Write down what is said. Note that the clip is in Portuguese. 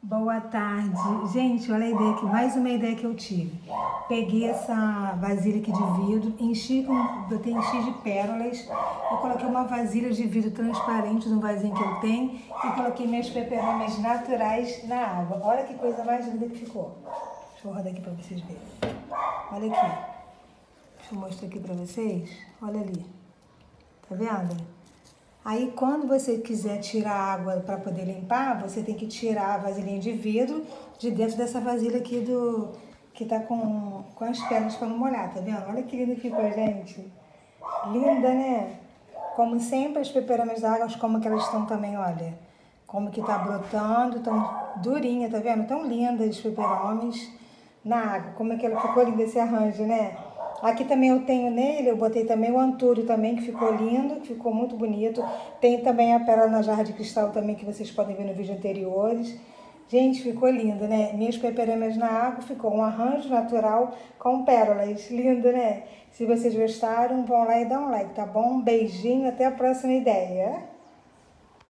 Boa tarde. Gente, olha a ideia aqui, mais uma ideia que eu tive. Peguei essa vasilha aqui de vidro, botei enchi de pérolas, eu coloquei uma vasilha de vidro transparente no vasinho que eu tenho e coloquei minhas peperômias naturais na água. Olha que coisa mais linda que ficou. Deixa eu rodar aqui para vocês verem. Olha aqui. Deixa eu mostrar aqui para vocês. Olha ali. Tá vendo? Aí, quando você quiser tirar a água para poder limpar, você tem que tirar a vasilhinha de vidro de dentro dessa vasilha aqui que tá com as pérolas para não molhar, tá vendo? Olha que lindo que ficou, gente. Linda, né? Como sempre, as peperômias da água, como que elas estão também, olha. Como que tá brotando, tão durinha, tá vendo? Tão lindas as peperômias na água. Como é que ela ficou linda esse arranjo, né? Aqui também eu tenho nele, eu botei também o antúrio também, que ficou lindo, que ficou muito bonito. Tem também a pérola na jarra de cristal também, que vocês podem ver no vídeo anteriores. Gente, ficou lindo, né? Minhas peperômias na água, ficou um arranjo natural com pérolas. Lindo, né? Se vocês gostaram, vão lá e dá um like, tá bom? Um beijinho, até a próxima ideia.